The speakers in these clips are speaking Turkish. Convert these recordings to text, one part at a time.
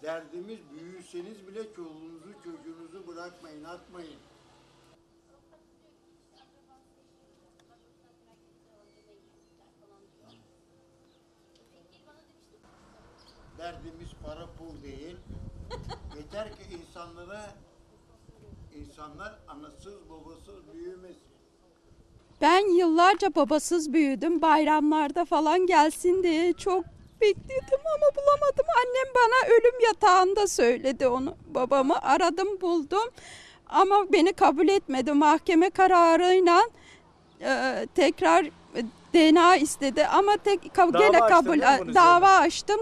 Derdimiz büyüseniz bile çoluğunuzu çocuğunuzu bırakmayın, atmayın. Derdimiz para pul değil. Yeter ki insanlar anasız babasız büyümesin. Ben yıllarca babasız büyüdüm. Bayramlarda falan gelsin diye çok bekledim ama bulamadım. Annem bana ölüm yatağında söyledi onu. Babamı aradım buldum ama beni kabul etmedi. Mahkeme kararıyla tekrar DNA istedi ama gene kabul dava açtım.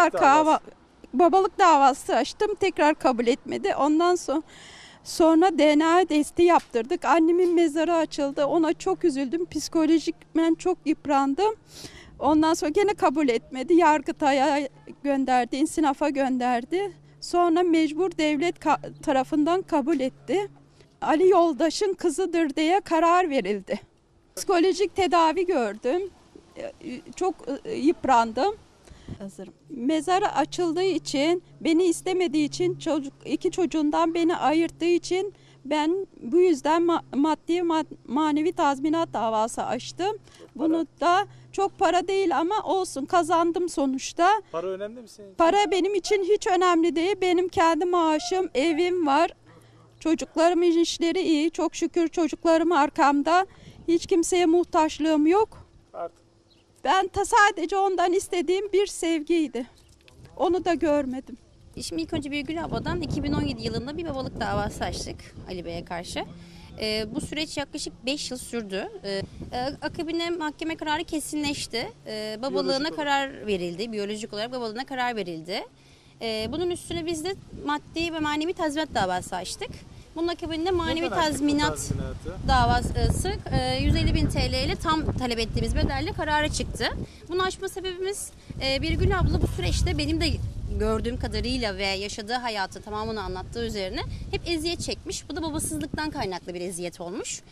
Babalık davası açtım. Tekrar kabul etmedi. Ondan sonra DNA testi yaptırdık. Annemin mezarı açıldı. Ona çok üzüldüm. Psikolojikmen çok yıprandım. Ondan sonra gene kabul etmedi. Yargıtay'a gönderdi, insinafa gönderdi. Sonra mecbur devlet tarafından kabul etti. Ali Yoldaş'ın kızıdır diye karar verildi. Psikolojik tedavi gördüm. Çok yıprandım. Hazırım. Mezarı açıldığı için, beni istemediği için, iki çocuğundan beni ayırttığı için ben bu yüzden maddi manevi tazminat davası açtım. Bunu da çok para değil ama olsun, kazandım sonuçta. Para önemli mi senin için? Para benim için hiç önemli değil. Benim kendi maaşım, evim var. Çocuklarımın işleri iyi. Çok şükür çocuklarım arkamda. Hiç kimseye muhtaçlığım yok. Artık. Ben sadece ondan istediğim bir sevgiydi. Onu da görmedim. Şimdi ilk önce Birgül abladan 2017 yılında bir babalık davası açtık Ali Bey'e karşı. Bu süreç yaklaşık 5 yıl sürdü. Akabinde mahkeme kararı kesinleşti. Babalığına karar verildi. Biyolojik olarak babalığına karar verildi. Bunun üstüne biz de maddi ve manevi tazminat davası açtık. Bunun akabinde manevi tazminat davası 150.000 TL ile tam talep ettiğimiz bedelle karara çıktı. Bunu açma sebebimiz Birgül abla bu süreçte benim de gördüğüm kadarıyla ve yaşadığı hayatı tamamını anlattığı üzerine hep eziyet çekmiş. Bu da babasızlıktan kaynaklı bir eziyet olmuş.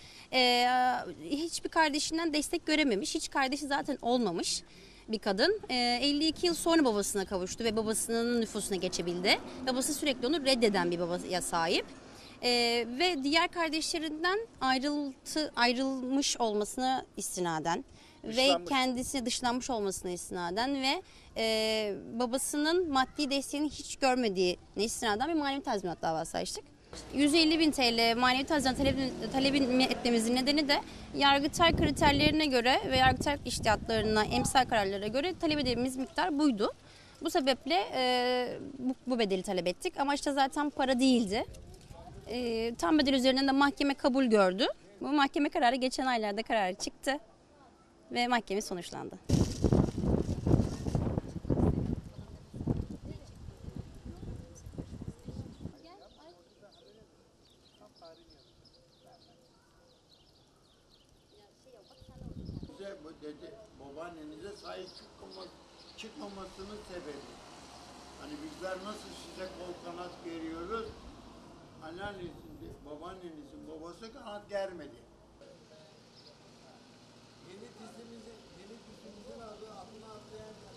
Hiçbir kardeşinden destek görememiş. Hiç kardeşi zaten olmamış bir kadın. 52 yıl sonra babasına kavuştu ve babasının nüfusuna geçebildi. Babası sürekli onu reddeden bir babaya sahip. Ve diğer kardeşlerinden ayrılmış olmasına istinaden ve kendisine dışlanmış olmasına istinaden ve babasının maddi desteğini hiç görmediğine istinaden bir manevi tazminat davası açtık. 150.000 TL manevi tazminat talep etmemizin nedeni de Yargıtay kriterlerine göre ve Yargıtay iştihatlarına, emsal kararlara göre talep edildiğimiz miktar buydu. Bu sebeple bu bedeli talep ettik ama işte zaten para değildi. Tam bedel üzerinden de mahkeme kabul gördü. Bu mahkeme kararı geçen aylarda kararı çıktı ve mahkeme sonuçlandı. Size babaannenize sahip çıkmamasının sebebi. Hani bizler nasıl size kol kanat veriyoruz, anneannenizin, babaannenizin babası kanat germedi. Yeni dizimizin adı Adını Atlayan